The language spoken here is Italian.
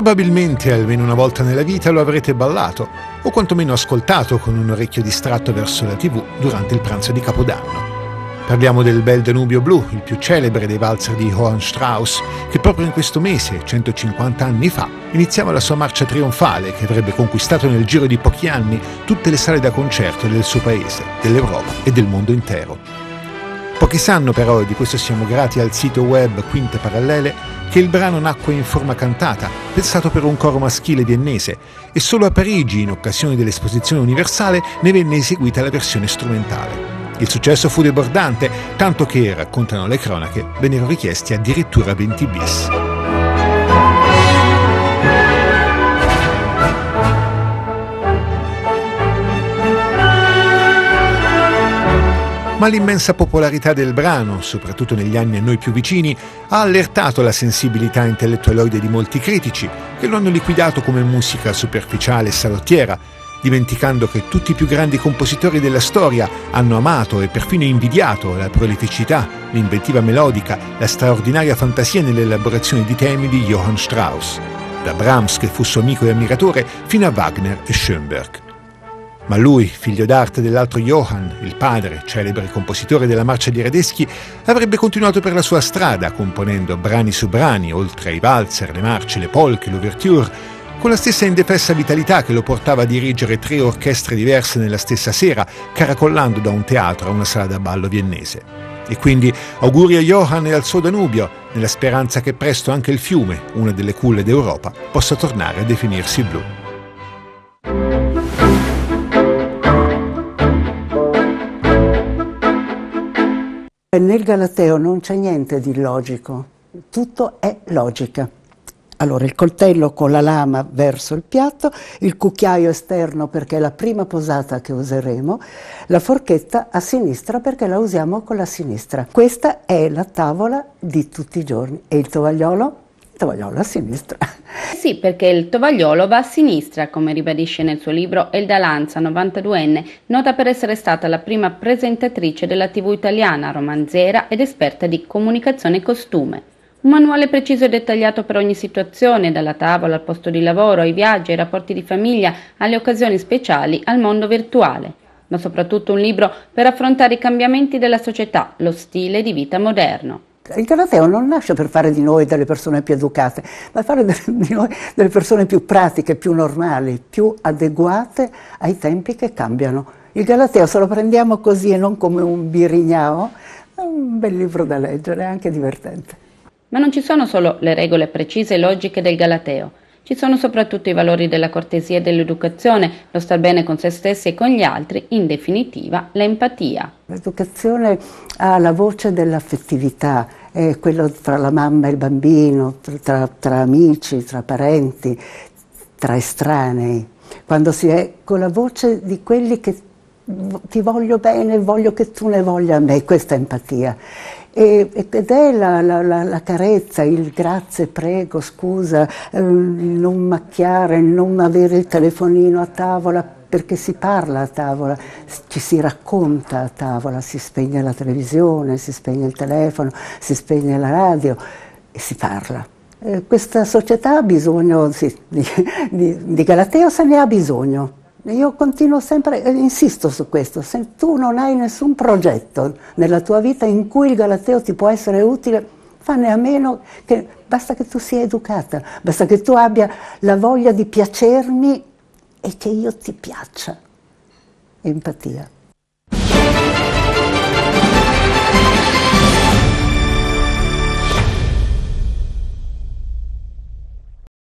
Probabilmente almeno una volta nella vita lo avrete ballato, o quantomeno ascoltato con un orecchio distratto verso la TV durante il pranzo di Capodanno. Parliamo del Bel Danubio Blu, il più celebre dei valzer di Johann Strauss, che proprio in questo mese, 150 anni fa, iniziava la sua marcia trionfale che avrebbe conquistato nel giro di pochi anni tutte le sale da concerto del suo paese, dell'Europa e del mondo intero. Pochi sanno però, e di questo siamo grati al sito web Quinte Parallele, che il brano nacque in forma cantata, pensato per un coro maschile viennese, e solo a Parigi, in occasione dell'Esposizione Universale, ne venne eseguita la versione strumentale. Il successo fu debordante, tanto che, raccontano le cronache, vennero richiesti addirittura 20 bis. Ma l'immensa popolarità del brano, soprattutto negli anni a noi più vicini, ha allertato la sensibilità intellettualoide di molti critici, che lo hanno liquidato come musica superficiale e salottiera, dimenticando che tutti i più grandi compositori della storia hanno amato e perfino invidiato la prolificità, l'inventiva melodica, la straordinaria fantasia nell'elaborazione di temi di Johann Strauss, da Brahms, che fu suo amico e ammiratore, fino a Wagner e Schönberg. Ma lui, figlio d'arte dell'altro Johann, il padre, celebre compositore della marcia di Radetzky, avrebbe continuato per la sua strada, componendo brani su brani, oltre ai valzer, le marce, le polche, l'ouverture, con la stessa indefessa vitalità che lo portava a dirigere 3 orchestre diverse nella stessa sera, caracollando da un teatro a una sala da ballo viennese. E quindi auguri a Johann e al suo Danubio, nella speranza che presto anche il fiume, una delle culle d'Europa, possa tornare a definirsi blu. Nel Galateo non c'è niente di illogico, tutto è logica. Allora, il coltello con la lama verso il piatto, il cucchiaio esterno perché è la prima posata che useremo, la forchetta a sinistra perché la usiamo con la sinistra. Questa è la tavola di tutti i giorni. E il tovagliolo? Il tovagliolo a sinistra. Sì, perché il tovagliolo va a sinistra, come ribadisce nel suo libro Elda Lanza, 92enne, nota per essere stata la prima presentatrice della TV italiana, romanziera ed esperta di comunicazione e costume. Un manuale preciso e dettagliato per ogni situazione, dalla tavola al posto di lavoro, ai viaggi, ai rapporti di famiglia, alle occasioni speciali, al mondo virtuale. Ma soprattutto un libro per affrontare i cambiamenti della società, lo stile di vita moderno. Il Galateo non nasce per fare di noi delle persone più educate, ma fare di noi delle persone più pratiche, più normali, più adeguate ai tempi che cambiano. Il Galateo, se lo prendiamo così e non come un birignao, è un bel libro da leggere, è anche divertente. Ma non ci sono solo le regole precise e logiche del Galateo, ci sono soprattutto i valori della cortesia e dell'educazione, lo star bene con se stessi e con gli altri, in definitiva l'empatia. L'educazione ha la voce dell'affettività, è quello tra la mamma e il bambino, tra amici, tra parenti, tra estranei, quando si è con la voce di quelli che ti voglio bene, voglio che tu ne voglia a me, questa è empatia. Ed è la carezza, il grazie, prego, scusa, non macchiare, non avere il telefonino a tavola, perché si parla a tavola, ci si racconta a tavola, si spegne la televisione, si spegne il telefono, si spegne la radio e si parla. Questa società ha bisogno, sì, di Galateo, se ne ha bisogno. Io continuo sempre, insisto su questo, se tu non hai nessun progetto nella tua vita in cui il Galateo ti può essere utile, fanne a meno, che basta che tu sia educata, basta che tu abbia la voglia di piacermi e che io ti piaccia. Empatia.